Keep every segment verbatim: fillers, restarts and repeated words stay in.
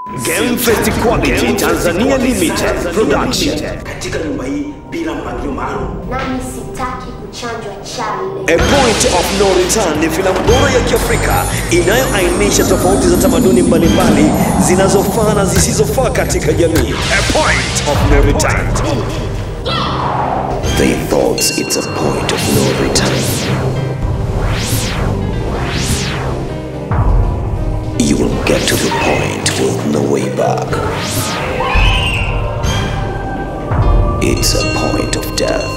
Game Fest Quality Tanzania Limited Production. Katika nyumba hii bila mpangilio maalum. Nami sitaki kuchanjwa chale. A Point of No Return ni filamu bora ya Kiafrika inayoainisha tofauti za tamaduni mbalimbali zinazofaa na zisizofaa katika jamii. A Point of No Return. They thought it's a point of no return. You will get to the point with no way back. It's a point of death.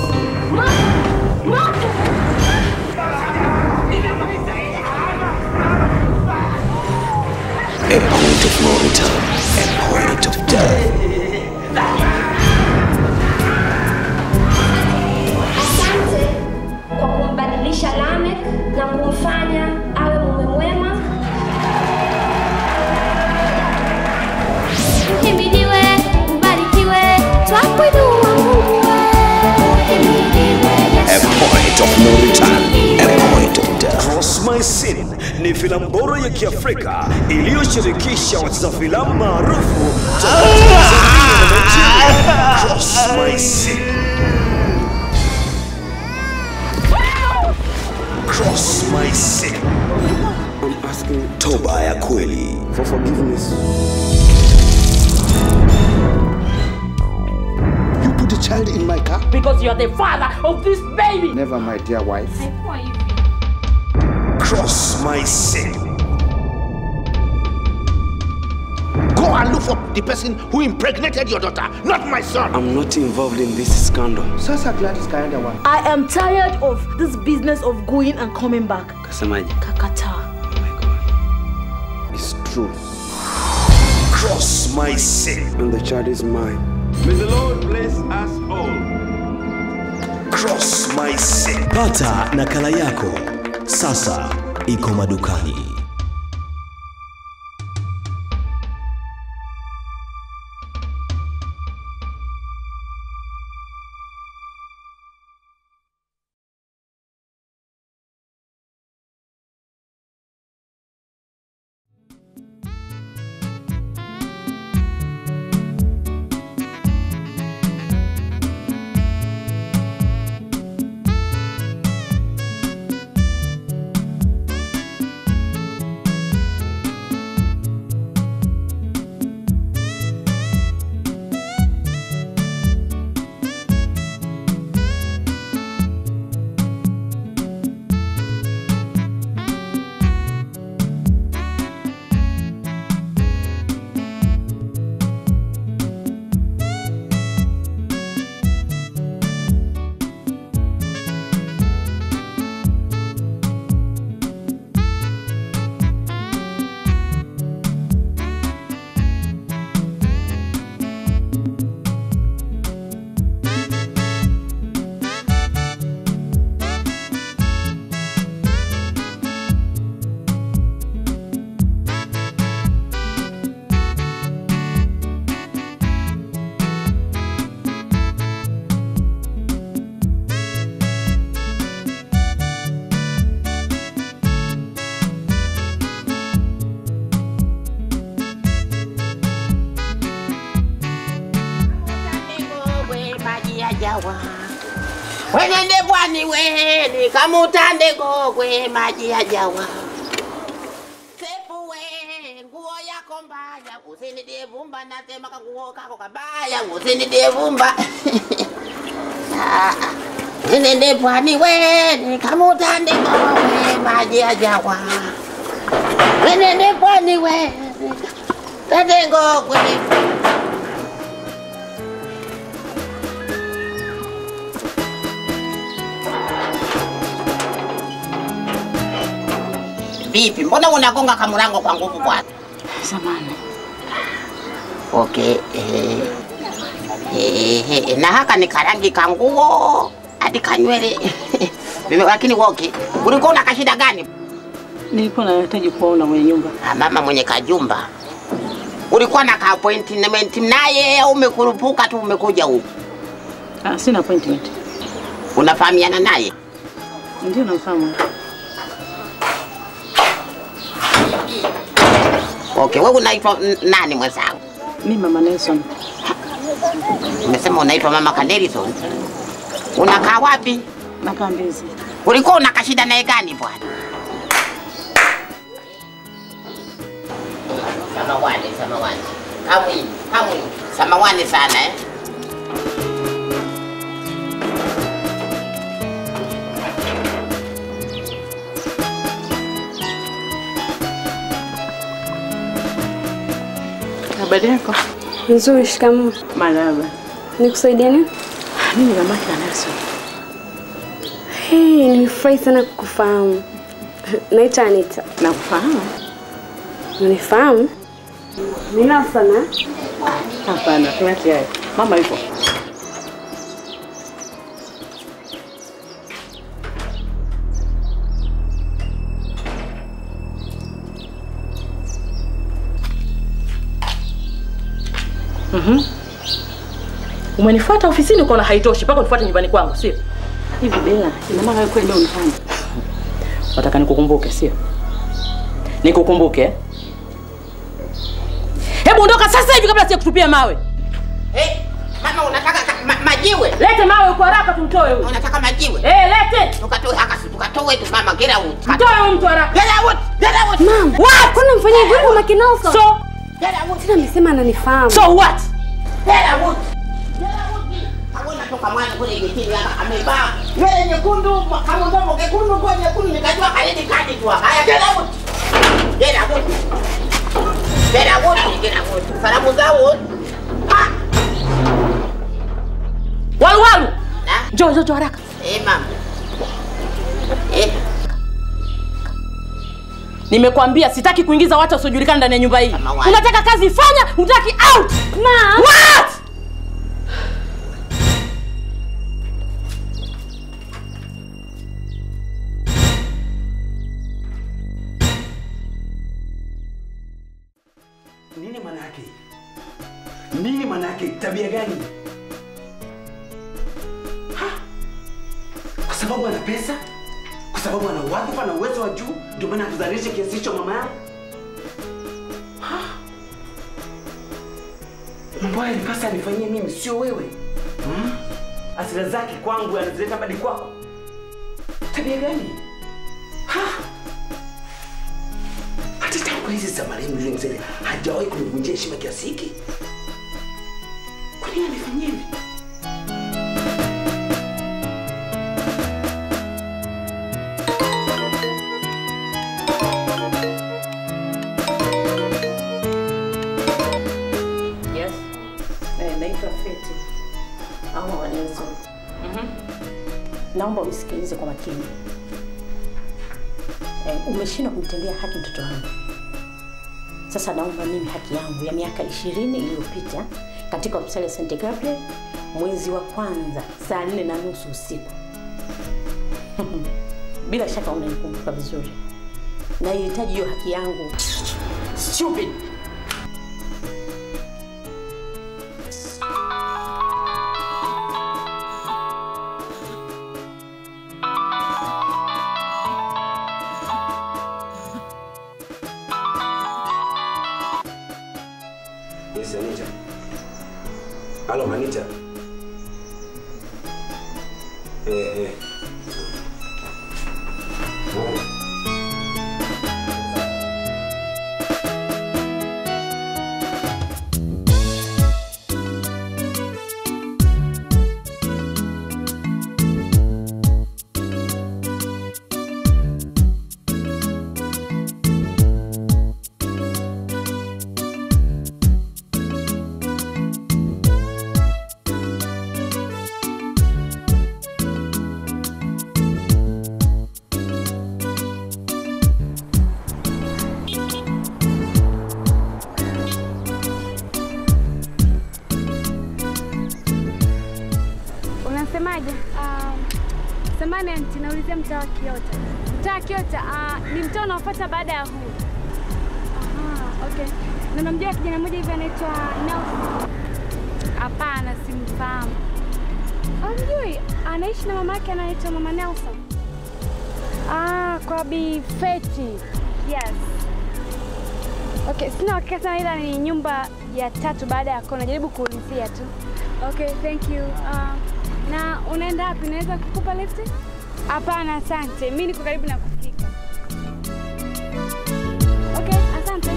A point of no return. A point of death. Asante kwa kumbadilisha Ahmed na kumfanya awe mume mwema. Himidiwe, mbarikiwe, twakuinua Mungu. A point of no return. A point of death. Cross My Sin ni filamu bora ya Kiafrika iliyoshirikisha wacheza filamu maarufu kutoka Tanzania na Nigeria. Cross My Sin. Cross My Sin. I'm asking Toba ya kweli. for forgiveness. You put a child in my car? Because you are the father of this baby. Never, my dear wife. Cross My Sin. Go and look for the person who impregnated your daughter, not my son. I'm not involved in this scandal. Sasa Gladys kaenda wapi? I am tired of this business of going and coming back. Kasemaje? Kakata. Oh my God. It's true. Cross My Sin. And the child is mine. May the Lord bless us all. Cross My Sin. Pata nakala yako sasa iko madukani. Wenende bwani we ni kamutande gogwe maji ya jawa. Sepu we nguo yako mbaya usinidie vumba nasema kanguo kako kabaya usinidie vumba. Wenende bwani we ni kamutande gogwe maji ya jawa. Wenende bwani we tande gogwe. Vipi? Mbona unagonga kamulango kwa nguvu bwana? Samahani. Okay. Eh, eh, eh, na haka ni karangi kanguo hadi kanywele. Mimi lakini woke. Ulikuwa una kashida gani? Nilikuwa nahitaji kuona mwenye nyumba. Ah, mama mwenye kajumba. Ulikuwa na ka appointment naye au umekurupuka tu umekuja huku? Ah, sina appointment. Unafahamiana naye? Ndio namfahamu. Okay, wewe unaitwa nani mwenzangu? Mimi Mama Nelson. Umesema unaitwa Mama Nelson? Unakaa wapi? Nakaa Mbezi. Ulikuwa unakashida naye gani bwana? Samawani, samawani. Kamwi, kamwi. Samawani sana eh. Habari yako? Nzuri, shikamoo. Marhaba. Nikusaidie nini? Mimi mama Nelson. Hey, nimefurahi sana kukufahamu. Naitwa Anita. Nakufahamu? Unifahamu? Mimi sana. Hapana, tuache hayo. Mama yuko. Mhm. Umenifuata ofisini ukaona haitoshi mpaka unifuate nyumbani kwangu, sio? Hivi Bella, ina maana wewe ndio unifanya. Nataka nikukumbuke, sio? Nikukumbuke. Hebu ondoka sasa hivi kabla sijakutupia mawe. Eh, mama unataka ma, majiwe? Lete mawe kwa haraka tumtoe huyu. Unataka majiwe? Eh, lete. Tukatoe haka tukatoe tu mama, get out. Mtoe huyu mtu haraka. Get out. Get out. Mama, what? Kuna mfanyia hivyo Mama Nelson? So, get out. Tena amesema ananifahamu. So what? Get out. Hawana toka mwana kule getini hapa amevaa nywele nyekundu, kama ndomo nyekundu, kwa nyekundu nikajua kaleti kadi tu hapa. Haya, get out. Get out. Get out. Get out. Salamu zao. Ah. Walu walu. Njoo njoo haraka. Eh mama. Eh. Nimekwambia sitaki kuingiza watu wasiojulikana ndani ya nyumba hii. Unataka kazi ifanya, unataki out. Ma. What? Nini maana yake? Nini maana yake? Tabia gani? Ha? Kwa sababu ana pesa? Kwa sababu ana wadhifa na uwezo wa juu, ndio maana akuzalisha kiasi hicho mama yangu? Ha? Mambo haya alipasa anifanyie mimi, sio wewe. Hmm? Asira zake kwangu anazileta hadi kwako. Tabia gani? Ha? Hata tangu hizi za marehemu yule mzee hajawahi kunivunjia heshima kiasi hiki. Kwa nini anifanyia hivi? Yes. Eh, naitwa Feti. Au Mama Nelson. Mhm. Naomba usikilize kwa makini. Eh, umeshindwa kumtendea haki mtoto wangu. Sasa naomba mimi haki yangu ya miaka ishirini iliyopita katika hospitali ya Saint Gabriel mwezi wa kwanza saa nne na nusu usiku. Bila shaka unanikumbuka vizuri. Nahitaji hiyo haki yangu. Stupid. Yes, Anita. Hello, Anita. Eh, eh. Oh. Unasemaje? Ah, samani anti, naulizia mtaa wa Kiota. Mtaa wa Kiota uh, ni mtaa unaofuata baada ya huu. Aha, okay. Na namjua kijana mmoja hivi anaitwa Nelson. Hapana, simfahamu. Unajui anaishi na mama yake anaitwa Mama Nelson. Ah, kwa Bi Feti. Yes. Okay, sina hakika sana ila ni nyumba ya tatu baada ya kona. Jaribu kuulizia tu. Okay, thank you. Uh, na unaenda wapi? Naweza kukupa lift? Hapana, asante. Mimi niko karibu na kufika. Okay, asante.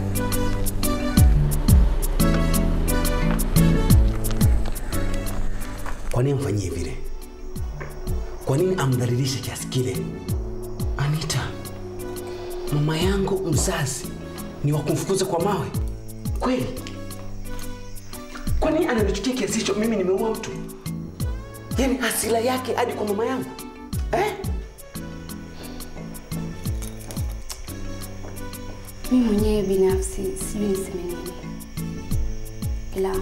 Kwa nini amfanyie vile? Kwa nini amdhalilishe kiasi kile? Anita, mama yangu mzazi ni wa kumfukuza kwa mawe? Kweli? Kwa nini ananichukia kiasi hicho? Mimi nimeua mtu. Yaani hasira yake hadi kwa mama yangu. Eh? Mimi mwenyewe binafsi sijui niseme nini. Ila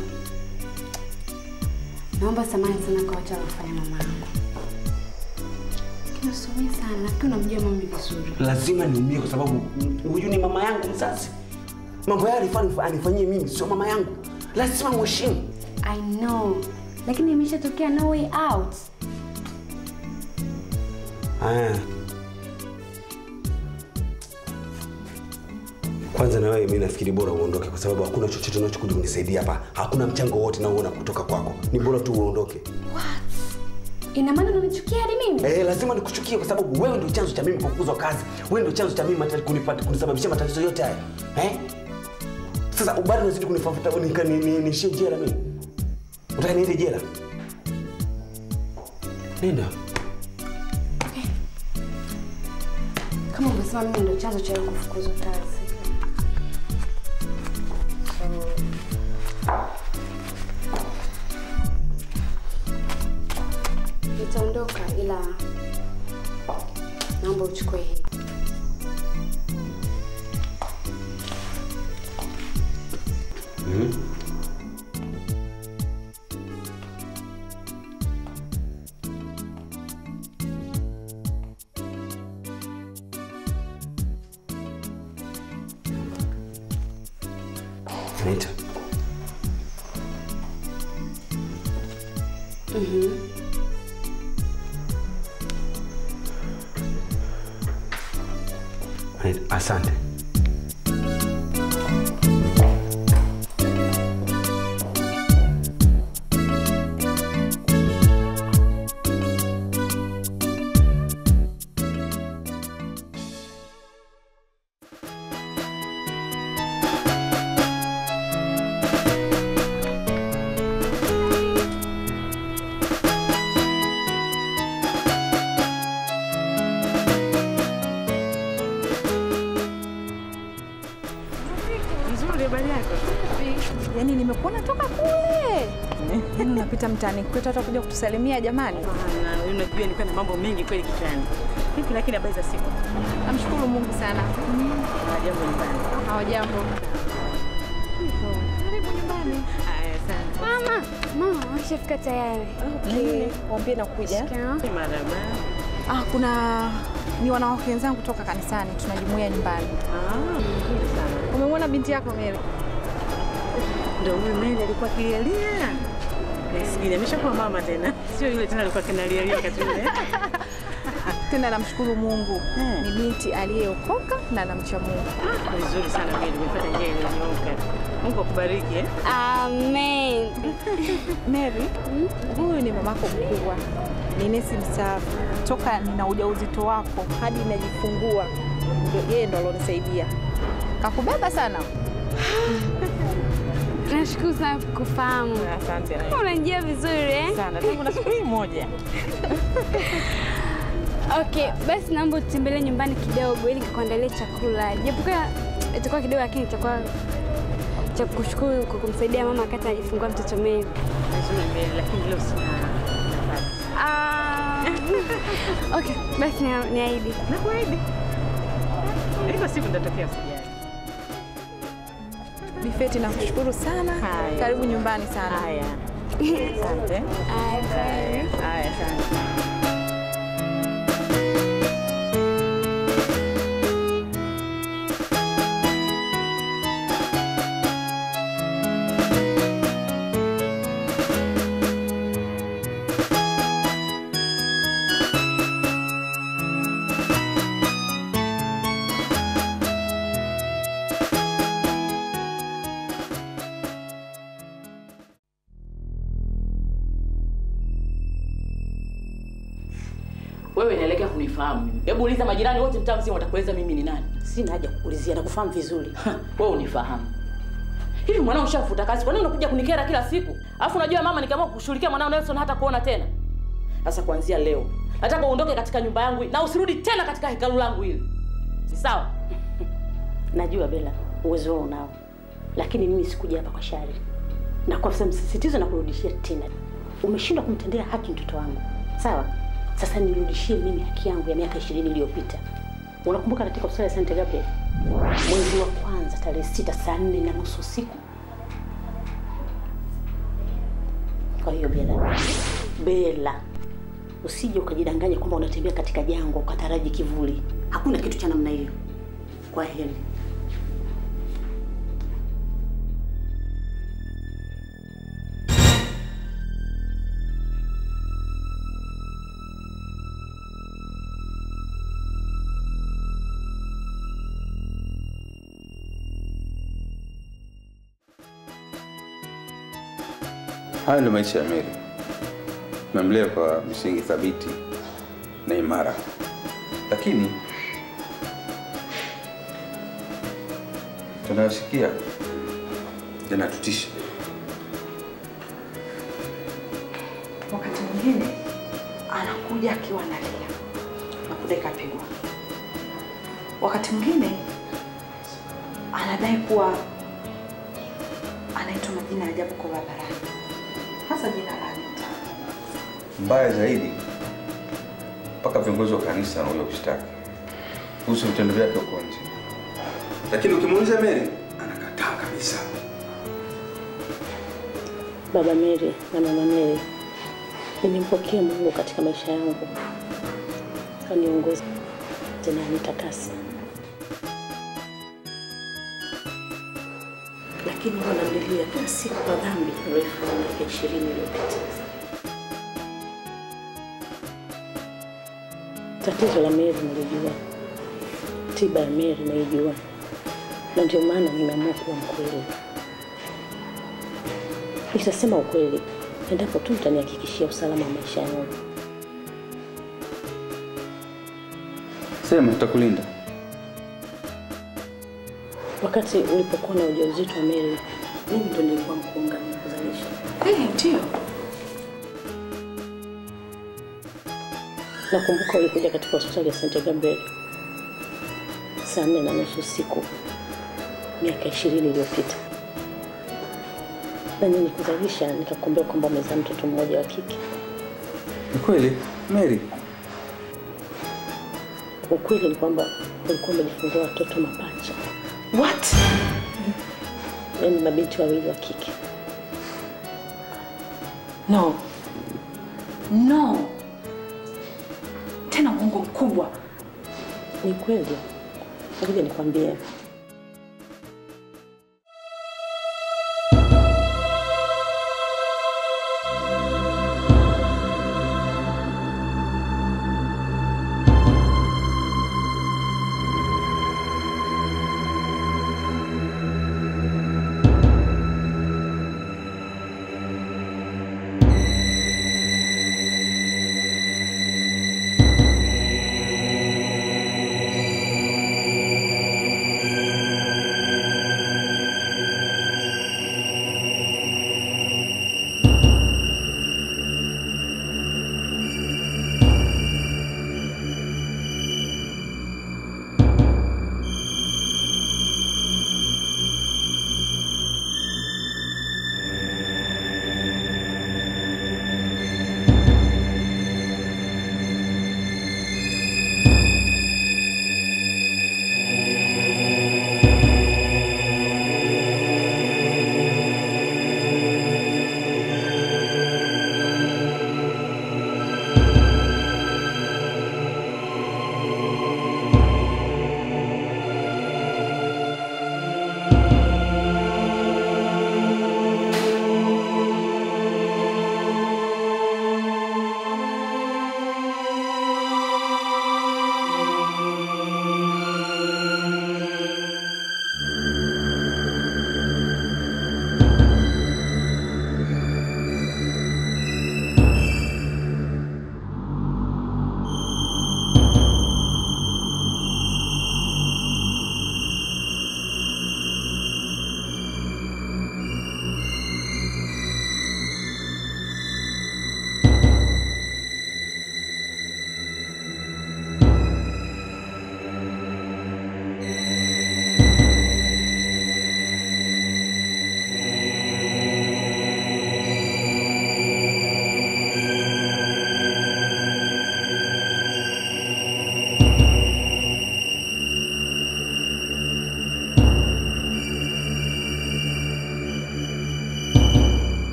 naomba samahani sana kwa wacha wafanya mama yangu. Kinasomea sana, lakini unamjua mama vizuri. Lazima niumie kwa sababu huyu ni mama yangu mzazi. Mambo yale alifanya anifanyie mimi, sio mama yangu. Lazima mheshimu. I know. Lakini imeshatokea, no way out. Ah. Kwanza na wewe mimi nafikiri bora uondoke kwa sababu hakuna chochote unachokuja kunisaidia hapa. Hakuna mchango wote naoona kutoka kwako. Ni bora tu uondoke. What? Ina maana unanichukia hadi mimi? Eh, lazima nikuchukie kwa sababu wewe ndio chanzo cha mimi kufukuzwa kazi. Wewe ndio chanzo cha mimi matatizo kunipata kunisababishia matatizo yote haya. Eh? Sasa bado unazidi kunifuata niishie jela mimi. Unataka niende jela? Nenda. Okay. Kama umesema mimi ndio chanzo cha kufukuzwa kazi. Nitaondoka ila naomba uchukue hii. Mhm. Anita. Mhm. Asante. Yaani nimekuona toka kule. Yaani unapita mtaani kwetu hata kuja kutusalimia jamani. Bana, unajua nilikuwa na mambo mengi kweli kichwani. Vipi lakini habari za siku? Namshukuru Mungu sana. Hawajambo nyumbani. Hawajambo. Karibu nyumbani. Haya sana. Mama, mama, washafika tayari. Okay. Waambie nakuja. Marhaba. Ah, kuna ni wanawake wenzangu kutoka kanisani, tunajumuia nyumbani. Ah, nzuri sana. Umemwona binti yako Mary? Ndio huyu Mary alikuwa kilialia. Nasikia ameshakuwa mama tena. Sio yule tena alikuwa kinalialia wakati ule. Tena namshukuru Mungu. Hmm. Ni binti aliyeokoka na anamcha Mungu. Ah, vizuri sana Mary, umepata njia iliyonyooka. Mungu akubariki eh. Amen. Mary, huyu ni mamako mkubwa. Ni nesi mstaafu. Toka nina ujauzito wako hadi najifungua. Yeye ndo alonisaidia. Kakubeba sana. Nashukuru sana kufahamu. Asante. Unanijua vizuri eh? Sana. Tangu na siku hii moja. Okay, basi naomba utembelee nyumbani kidogo ili nikuandalie chakula. Japokuwa itakuwa kidogo lakini itakuwa cha kushukuru kwa kumsaidia mama wakati anajifungua mtoto Mary. Nzuri Mary, lakini leo sina nafasi. Ah. Okay, basi niahidi. Nakuahidi. Iko siku nitatokea usijali. Bifeti nakushukuru sana. Haya. Karibu nyumbani sana. Haya. Asante. Haya. Haya, asante. Wewe inaelekea kunifahamu mimi. Hebu uliza majirani wote mtaa mzima watakueleza mimi ni nani. Sina haja kukulizia, nakufahamu vizuri. Wewe unifahamu. Hivi mwanao ushafuta kazi, kwa nini unakuja kunikera kila siku? Alafu unajua mama nikiamua kushughulikia mwanao Nelson hata kuona tena. Sasa kuanzia leo, nataka uondoke katika nyumba yangu na usirudi tena katika hekalu langu hili. Si sawa? Najua Bella, uwezo wao unao. Lakini mimi sikuja hapa kwa shari. Na kwa sababu msisitizo na kurudishia tena. Umeshindwa kumtendea haki mtoto wangu. Sawa? Sasa nirudishie mimi haki yangu ya miaka ishirini iliyopita. Unakumbuka katika usali ya Sante Gabriel? Mwezi wa kwanza tarehe sita saa nne na nusu usiku. Kwa hiyo Bella, Bella, usije ukajidanganya kwamba unatembea katika jangwa ukataraji kivuli. Hakuna kitu cha namna hiyo. Kwa heri. Haya ndio maisha ya Mary. Tumemlea kwa misingi thabiti na imara. Lakini tunasikia yanatutisha. Wakati mwingine anakuja akiwa analia na kudai kapigwa. Wakati mwingine anadai kuwa anaitwa majina ajabu kwa barabarani. Hasa jina la Anita. Mbaya zaidi, mpaka viongozi wa kanisa wanakuja kushtaki kuhusu vitendo vyake huko nje. Lakini ukimuuliza Mary, anakataa kabisa. Baba Mary na mama Mary, nimempokea Mungu katika maisha yangu. Kaniongoza tena nitakasa. Lakini wanamlilia kila siku kwa dhambi refu ya miaka ishirini iliyopita. Tatizo la Mary nilijua. Tiba ya Mary naijua. Na ndio maana nimeamua kuwa mkweli. Nitasema ukweli endapo tu mtanihakikishia usalama wa maisha yangu. Sema, tutakulinda. Wakati ulipokuwa na ujauzito wa Mary, mimi ndo nilikuwa mkunga kuzalisha. Eh, ndio. Nakumbuka ulikuja katika hospitali ya Sante Gabriel saa nne na nusu usiku miaka ishirini iliyopita. Na nini kuzalisha nikakuambia kwamba umezaa mtoto mmoja wa kike. Ni kweli, Mary? Ukweli ni kwamba ulikuwa umejifungua watoto mapacha. What? Yaani mabinti wawili wa kike. No. No. Tena Mungu mkubwa. Ni kweli. Ngoja nikwambie.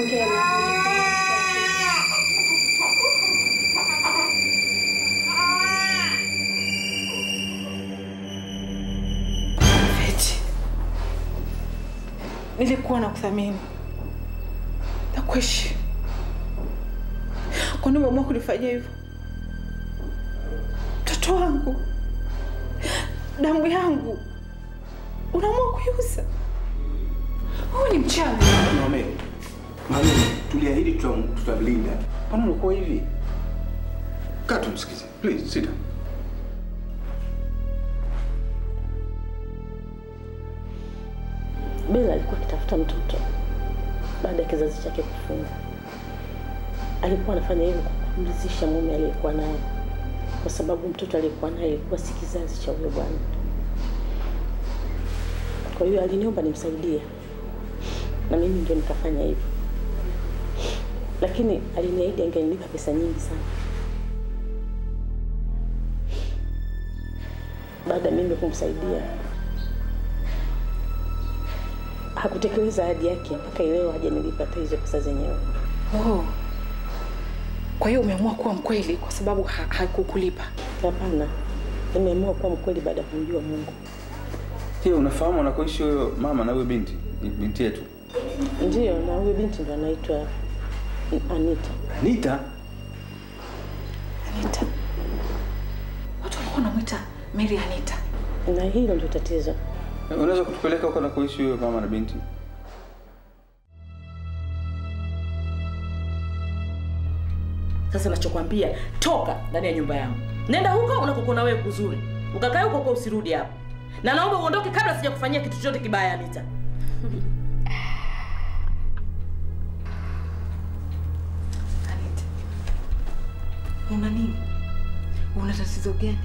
Nilikuwa na kuthamini. Nakuishi. Kwa nini umeamua kunifanyia hivyo? Mtoto wangu. Damu yangu. Unaamua kuiuza. Wewe ni mchawi. Mama, mama, tuliahidi tutamlinda. Mbona unakuwa hivi? Kaa tumsikize. Please, sit down. Bella alikuwa akitafuta mtoto baada ya kizazi chake kufunga. Alikuwa anafanya hivyo kumridhisha mume aliyekuwa naye, kwa sababu mtoto aliyekuwa naye alikuwa si kizazi cha huyo bwana. Kwa hiyo aliniomba nimsaidie, na mimi ndio nikafanya hivyo. Lakini aliniahidi angenilipa pesa nyingi sana. Baada mimi kumsaidia, hakutekeleza ahadi yake mpaka leo hajanilipa hata hizo pesa zenyewe. Oh. Kwa hiyo umeamua kuwa mkweli kwa sababu ha hakukulipa? Hapana. Nimeamua kuwa mkweli baada ya kumjua Mungu. Hiyo unafahamu anakoishi huyo mama na huyo binti? Ni binti yetu. Ndio, na huyo binti ndo anaitwa Anita. Anita? Anita. Watu walikuwa wanamuita Mary Anita. Na hilo ndio tatizo. Unaweza kutupeleka huko na kuishi huyo mama na binti? Sasa nachokwambia, toka ndani ya nyumba yangu. Nenda huko unakokona wewe kuzuri. Ukakae huko kwa usirudi hapa. Na naomba uondoke kabla sijakufanyia kitu chochote kibaya, Anita. Anita. Una nini? Una tatizo gani?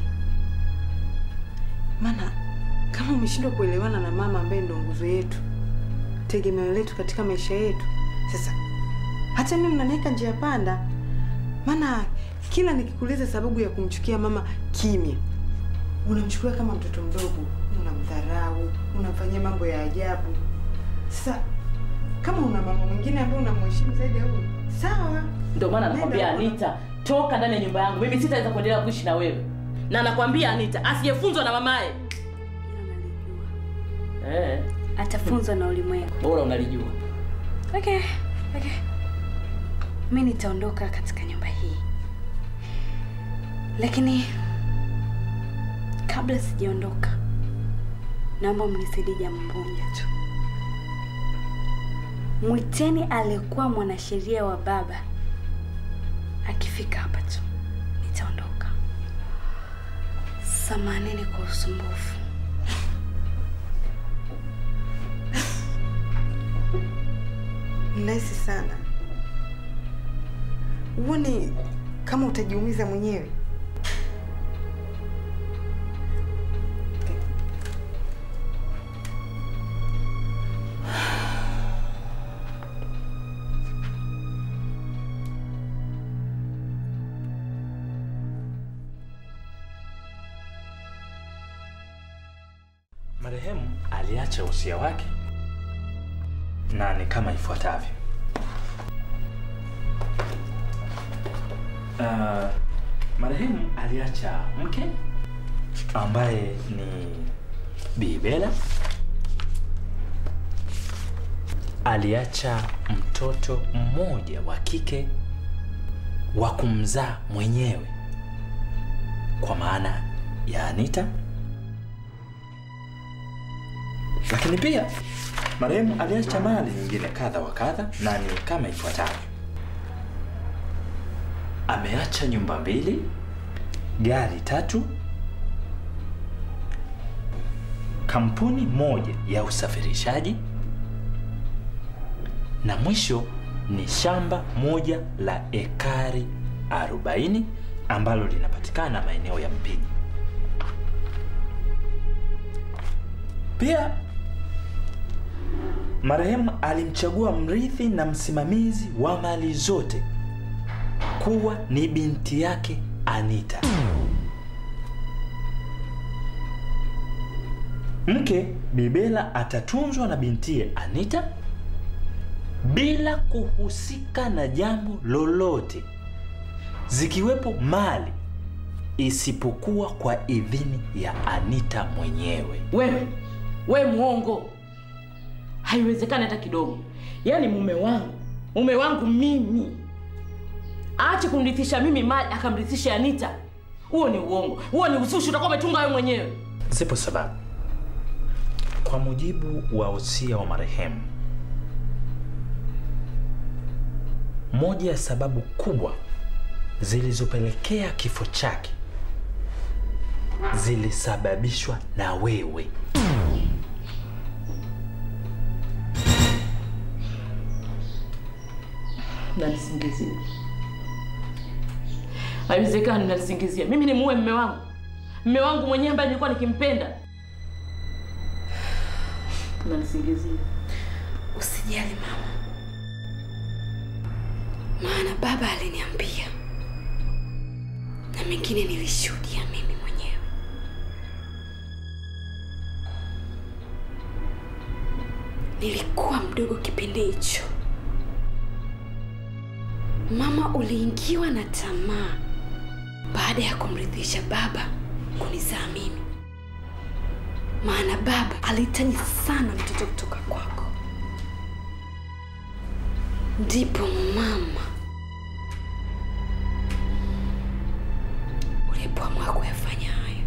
Maana kama umeshindwa kuelewana na mama ambaye ndo nguzo yetu, tegemeo letu katika maisha yetu, sasa hata mimi mnaniweka njia panda. Maana kila nikikuuliza sababu ya kumchukia mama kimya, unamchukulia kama mtoto mdogo, unamdharau, unamfanyia mambo ya ajabu. Sasa kama una mama mwingine ambaye unamheshimu zaidi au sawa. Ndio maana nakwambia Anita, toka ndani ya nyumba yangu. Mimi sitaweza kuendelea kuishi na wewe. Na nakwambia Anita, asiyefunzwa na mamae. Eh, atafunzwa na ulimwengu. Bora unalijua. Okay. Okay. Mimi nitaondoka katika nyumba hii. Lakini kabla sijaondoka, naomba mnisaidie jambo moja tu. Mwiteni aliyekuwa mwanasheria wa baba. Akifika hapa tu nitaondoka. Samaneni kwa usumbufu. Nice sana. Uone kama utajiumiza mwenyewe. Marehemu aliacha usia wake na ni kama ifuatavyo. Uh, marehemu aliacha mke ambaye ni Bi Bella. Aliacha mtoto mmoja wa kike wa kumzaa mwenyewe kwa maana ya Anita. Lakini pia marehemu aliacha mali nyingine kadha wa kadha na ni kama ifuatavyo. Ameacha nyumba mbili, gari tatu, kampuni moja ya usafirishaji, na mwisho ni shamba moja la ekari arobaini ambalo linapatikana maeneo ya Mpini. Pia marehemu alimchagua mrithi na msimamizi wa mali zote kuwa ni binti yake Anita. Mke Bi Bella atatunzwa na bintiye Anita. bila kuhusika na jambo lolote, zikiwepo mali, isipokuwa kwa idhini ya Anita mwenyewe. Wewe, wewe muongo. Haiwezekani hata kidogo. Yaani mume wangu, mume wangu mimi aache kumrithisha mimi mali akamrithisha Anita. Huo ni uongo. Huo ni uzushi, utakuwa umetunga wewe mwenyewe. Zipo sababu. Kwa mujibu wa usia wa marehemu, moja ya sababu kubwa zilizopelekea kifo chake zilisababishwa na wewe. Nanisingizia. Haiwezekani nanisingizia. Mimi ni muue mume wangu. Mume wangu mwenyewe ambaye nilikuwa nikimpenda. Nanisingizia. Usijali mama. Maana baba aliniambia. Na mengine nilishuhudia mimi mwenyewe. Nilikuwa mdogo kipindi hicho. Mama uliingiwa na tamaa baada ya kumridhisha baba kunizaa mimi. Maana baba alihitaji sana mtoto kutoka kwako. Ndipo mama ulipoamua kuyafanya hayo.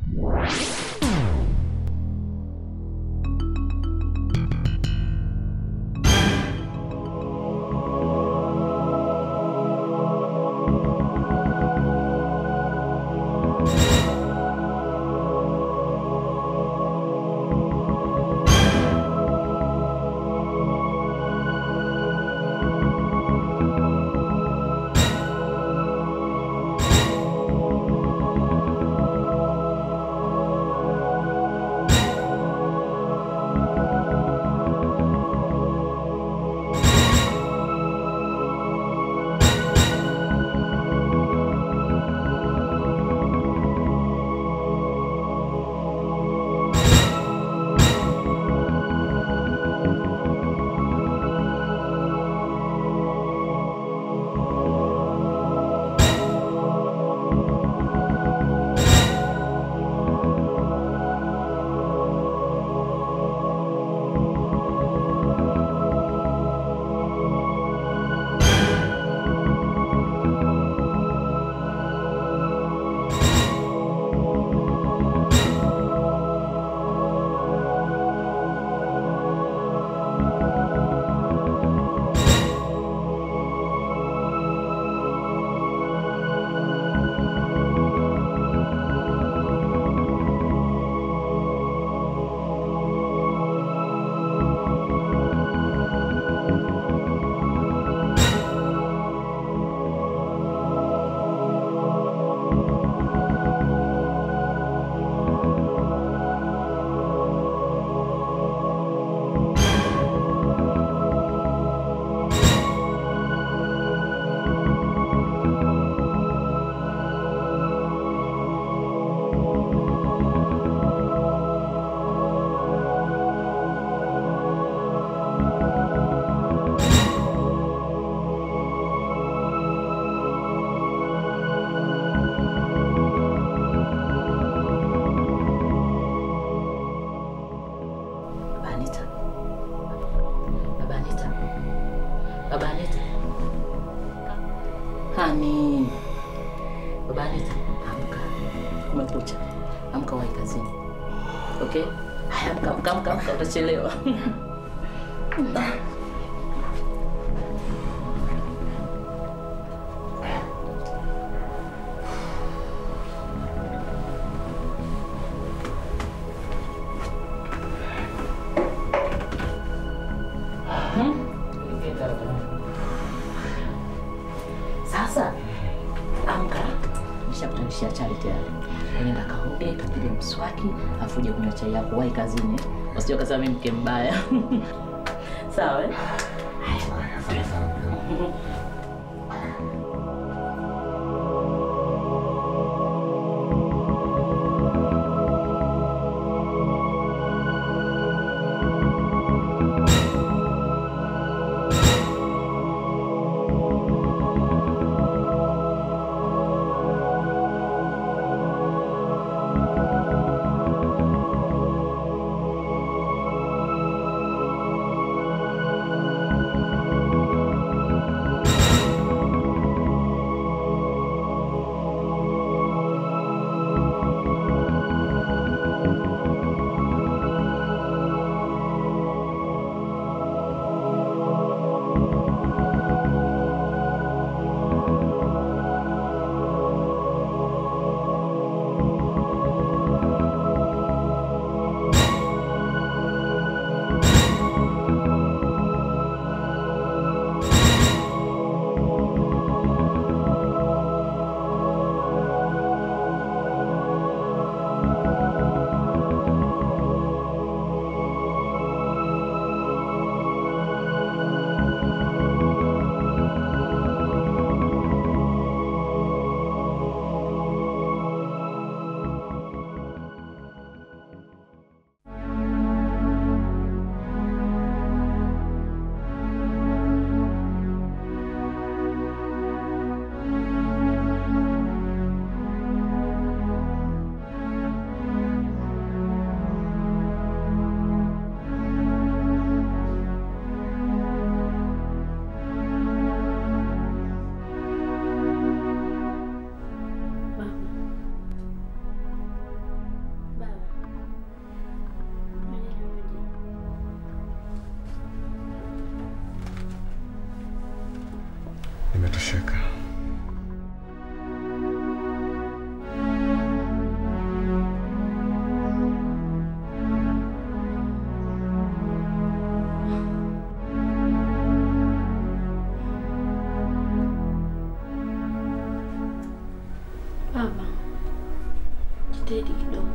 Hani. Baba Anita, amka. Kumekucha. Amka wahi kazini. Okay? Haya, amka, amka, amka, amka, utachelewa. Sasa amka, nishakutanishia chai tayari. Nenda kaoge, kapige mswaki, afu uje kunywa chai yako, wahi kazini. Usije ukasema mimi mke mbaya. Sawa eh? Nimetosheka. Baba, jitahidi kidogo.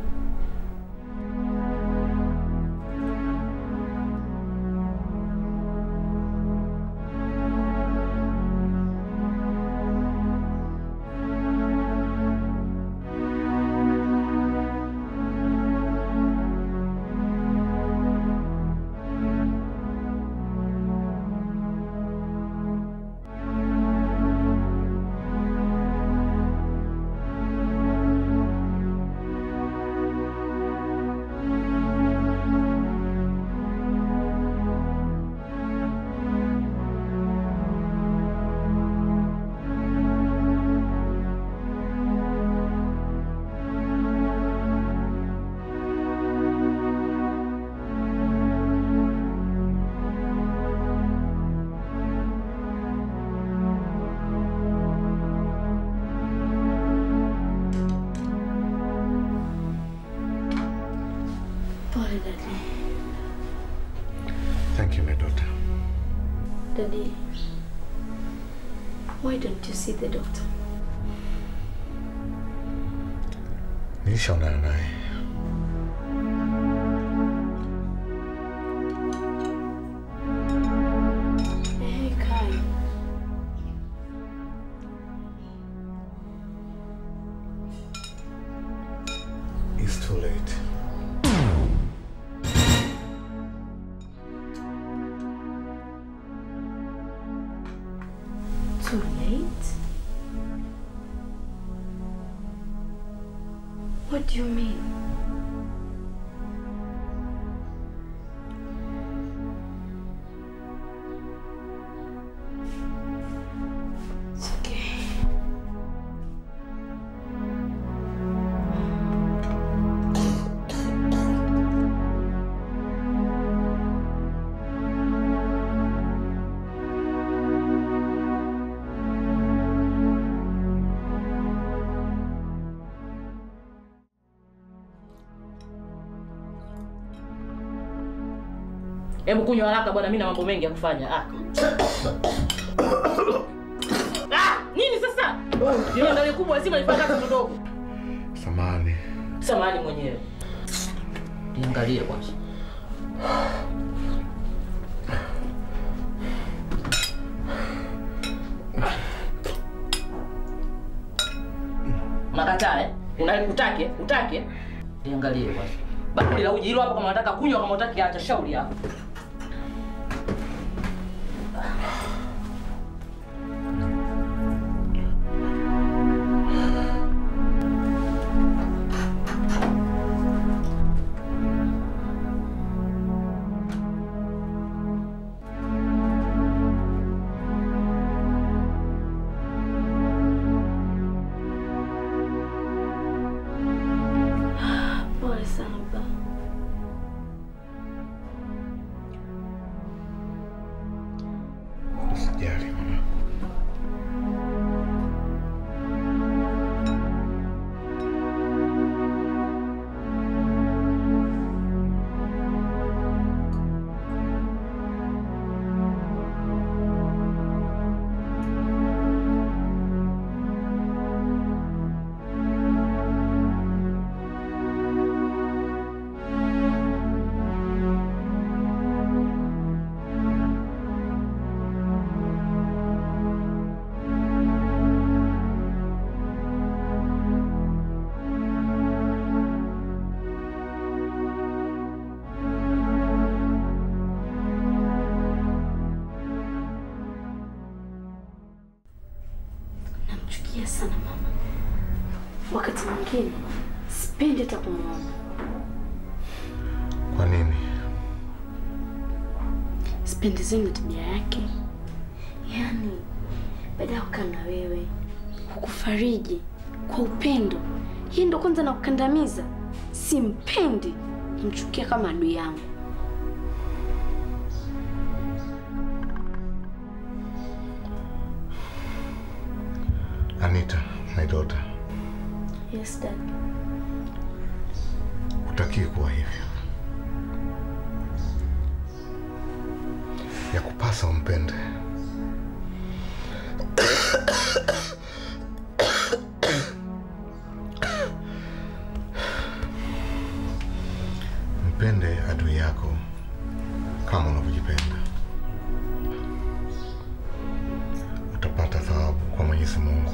Pole, Daddy. Thank you, my daughter. Daddy, why don't you see the doctor? Nilishaonana naye. Hey, Kai. It's too late. Too late? What do you mean? It's okay. Hebu kunywa haraka bwana, mimi na mambo mengi ya kufanya. Ah. Ah, nini sasa? Hiyo ndio kubwa lazima nifanye kazi kidogo. Samahani. Samahani mwenyewe. Niangalie kwanza. Unakataa eh? Unaikutake, utake? Niangalie kwanza. Bakuli la uji hilo hapo, kama unataka kunywa, kama unataka acha, shauri yako. Pole sana baba. Usijali mama. Namchukia sana mama. Wakati mwingine sipendi hata kumuona. Kwa nini? Sipendezwi na tabia yake. Yaani baada ya kukaa na wewe, kukufariji kwa upendo, yeye ndo kwanza na kukandamiza. Simpendi, namchukia kama adui yangu. daughter. Yes, Dad. Hutaki kuwa hivyo. Ya kupasa umpende. Mpende adui yako kama unavyojipenda. Utapata thawabu kwa Mwenyezi Mungu.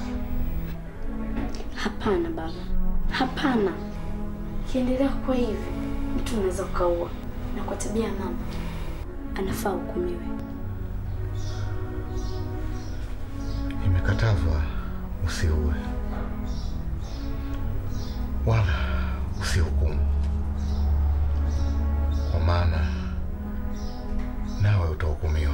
Hapana baba, hapana. Kiendelea kwa hivi, mtu anaweza kuua, na kwa tabia mama anafaa hukumiwe. Imekatazwa usiue wala usihukumu, kwa maana nawe utahukumiwa.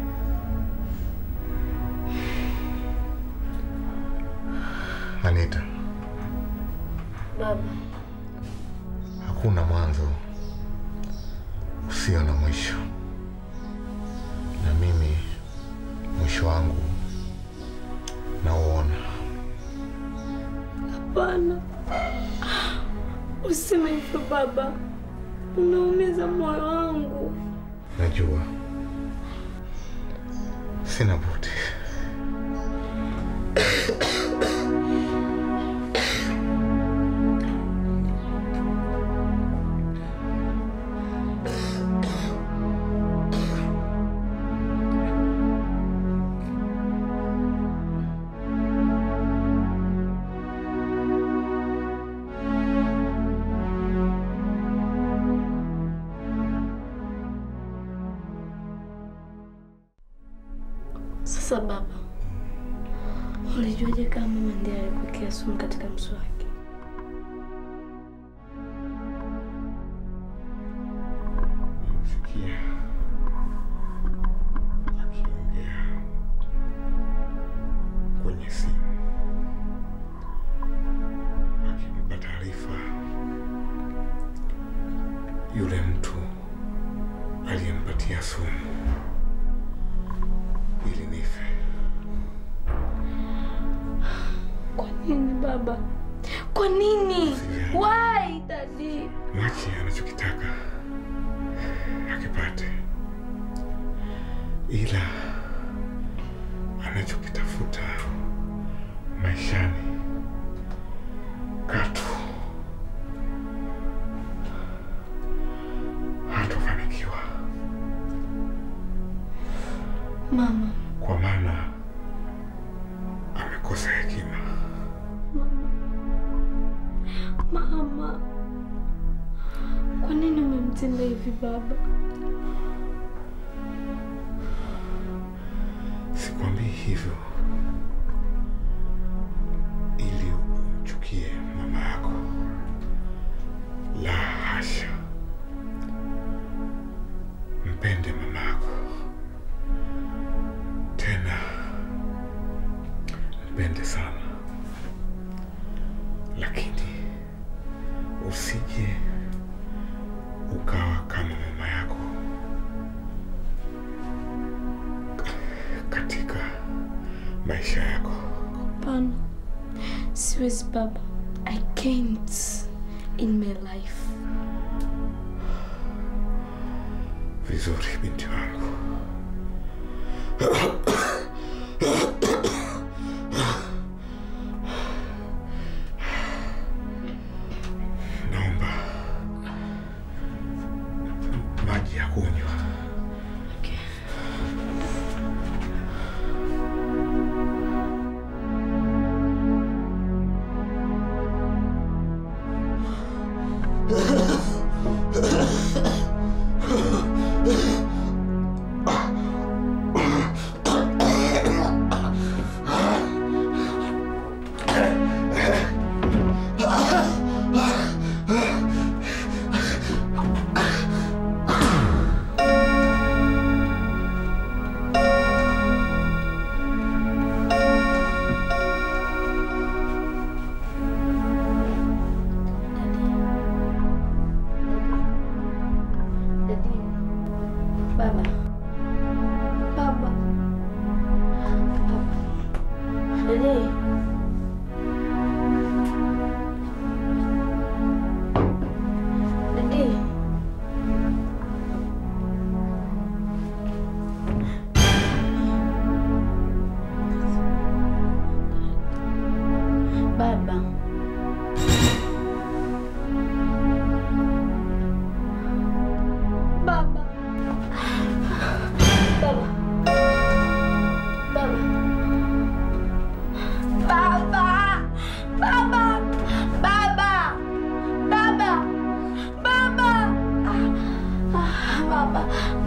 Anita, Baba, hakuna mwanzo usio na mwisho, na mimi mwisho wangu nauona. Hapana, useme hivyo baba, unaumiza moyo wangu. Najua, sina budi. Sasa baba, ulijuaje kama mama ndiye alikuwekea sumu katika mswaki? Sikia akiongea kwenye simu, akimpa taarifa yule mtu aliyempatia sumu ili nife. Kwa nini baba? Kwa nini? Why, Daddy? Mwache anachokitaka akipate, ila anachokitafuta maishani katu hatofanikiwa. Mama, kwa maana amekosa hekima. Mama, mama, kwa nini umemtenda hivi baba? Sikwambii hivyo ili umchukie mama yako, la hasha. Mpende mama yako, tena mpende sana, lakini usije ukawa kama mama yako katika maisha yako. Hapana, siwezi baba. I can't in my life. Vizuri binti wangu. Naomba maji ya kunywa. Okay. Baba. Baba. Baba. Dede. hapa